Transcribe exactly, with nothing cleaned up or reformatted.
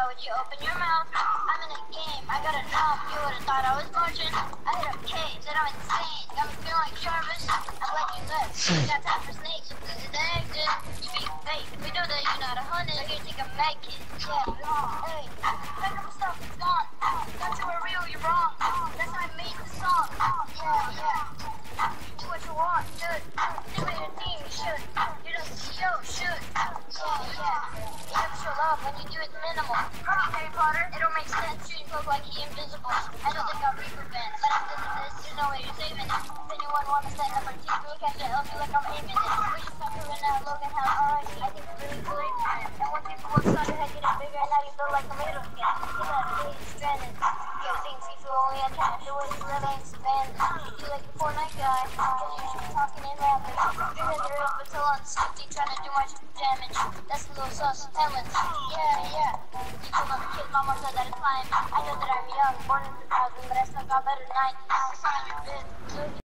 why would you open your mouth? I'm in a game, I got a numb. You would've thought I was marching. I hit up K, said I'm insane. Got me feeling like Jarvis. I'm glad you left. You got time for snakes. This is the exit. You be fake. We know that you're not a hundred. Like you think I'm mad kid. Yeah, hey. Back up stuff, it's gone. Not you were real, you're wrong. That's how I made the song. Yeah, yeah. Do what you want, should. You made a team, you should. You're the C E O, should. Yeah, yeah. You never show love when you do it minimal. Come on, Harry Potter. It don't make sense. Shooting folks like he invisible. I know they got Reaper bands, but after this, there's no way you're saving it. If anyone wants to set up our team, me catch it, I'll feel like I'm aiming it. We just start proving out Logan how alright. I think it's really cool. And when people work on your head, getting bigger, and now you feel like a middle again. You got days stranded. You think FIFA only had time to win, so that ain't expanded. You like the Fortnite guy, cause you should be talking in rapping. Your head are up until on sixty, trying to do much damage. That's a little sus, Ellen. Yeah, yeah. You told another kid, mama said that it's fine. I know that I'm young, born in two thousand, but I still got better than nine. I'm on your bed.